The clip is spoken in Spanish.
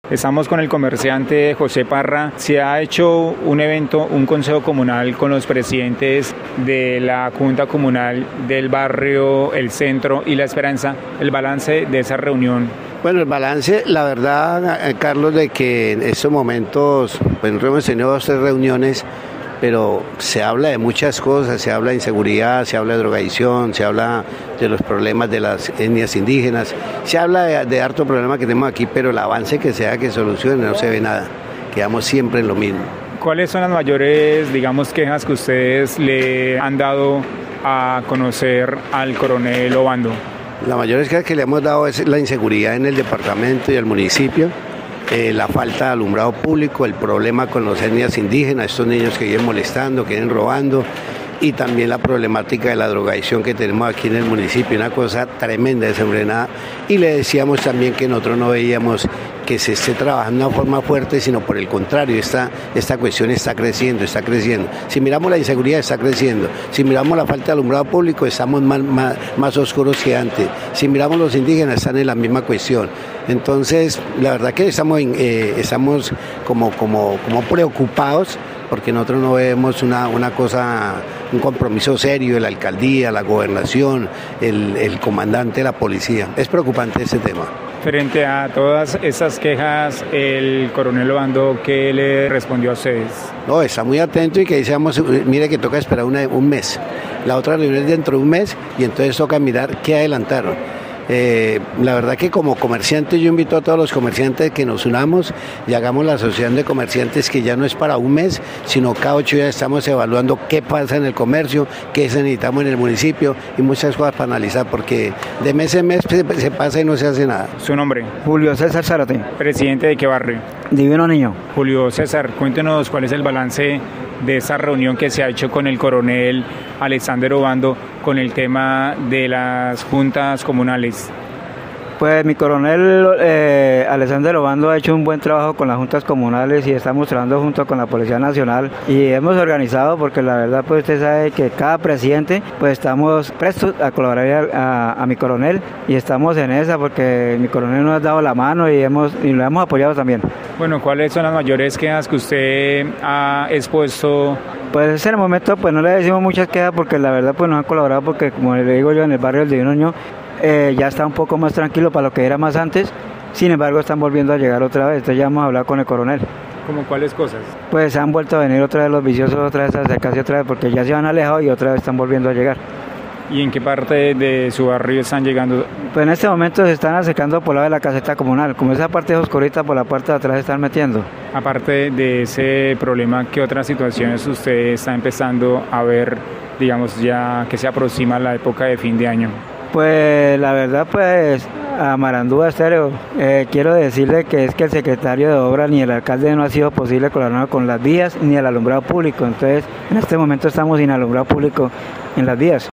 Estamos con el comerciante José Parra. Se ha hecho un evento, un consejo comunal con los presidentes de la Junta Comunal del barrio El Centro y La Esperanza. El balance de esa reunión. Bueno, el balance, la verdad, Carlos, de que en estos momentos, pues hemos tenido 2 o 3 reuniones, pero se habla de muchas cosas, se habla de inseguridad, se habla de drogadicción, se habla de los problemas de las etnias indígenas, se habla de harto problema que tenemos aquí, pero el avance que sea que solucione no se ve nada, quedamos siempre en lo mismo. ¿Cuáles son las mayores, quejas que ustedes le han dado a conocer al coronel Obando? La mayor queja que le hemos dado es la inseguridad en el departamento y el municipio. La falta de alumbrado público, el problema con las etnias indígenas, estos niños que vienen molestando, que vienen robando, y también la problemática de la drogadicción que tenemos aquí en el municipio, una cosa tremenda, desenfrenada. Y le decíamos también que nosotros no veíamos que se esté trabajando de una forma fuerte, sino por el contrario, esta cuestión está creciendo. Si miramos la inseguridad, está creciendo. Si miramos la falta de alumbrado público, estamos más oscuros que antes. Si miramos los indígenas, están en la misma cuestión. Entonces, la verdad que estamos como preocupados, porque nosotros no vemos un compromiso serio de la alcaldía, la gobernación, el comandante de la policía. Es preocupante ese tema. Frente a todas esas quejas, el coronel Obando, ¿qué le respondió a ustedes? No, está muy atento y que decíamos, mire que toca esperar un mes. La otra reunión es dentro de un mes y entonces toca mirar qué adelantaron. La verdad que como comerciante yo invito a todos los comerciantes que nos unamos y hagamos la asociación de comerciantes, que ya no es para un mes, sino cada 8 días estamos evaluando qué pasa en el comercio, qué necesitamos en el municipio y muchas cosas para analizar, porque de mes en mes se pasa y no se hace nada. ¿Su nombre? Julio César Zárate. ¿Presidente de qué barrio? Divino Niño. Julio César, cuéntenos cuál es el balance de esa reunión que se ha hecho con el coronel Alexander Obando con el tema de las juntas comunales. Pues mi coronel Alexander Obando ha hecho un buen trabajo con las juntas comunales y estamos trabajando junto con la Policía Nacional y hemos organizado, porque la verdad pues usted sabe que cada presidente pues estamos prestos a colaborar a mi coronel y estamos en esa porque mi coronel nos ha dado la mano y lo hemos apoyado también. Bueno, ¿cuáles son las mayores quejas que usted ha expuesto? Pues en el momento pues no le decimos muchas quejas porque la verdad pues nos han colaborado, porque como le digo yo, en el barrio del Divino Niño ya está un poco más tranquilo para lo que era más antes. Sin embargo están volviendo a llegar otra vez, entonces ya vamos a hablar con el coronel. ¿Cómo cuáles cosas? Pues han vuelto a venir otra vez los viciosos, otra vez a acercarse otra vez, porque ya se han alejado y otra vez están volviendo a llegar. ¿Y en qué parte de su barrio están llegando? Pues en este momento se están acercando por la de la caseta comunal, como esa parte es oscurita, por la parte de atrás se están metiendo. Aparte de ese problema, ¿qué otras situaciones usted está empezando a ver, ya que se aproxima la época de fin de año? Pues la verdad pues a Marandúa Estéreo quiero decirle que es que el secretario de Obras ni el alcalde no ha sido posible colaborar con las vías ni el alumbrado público, entonces en este momento estamos sin alumbrado público en las vías.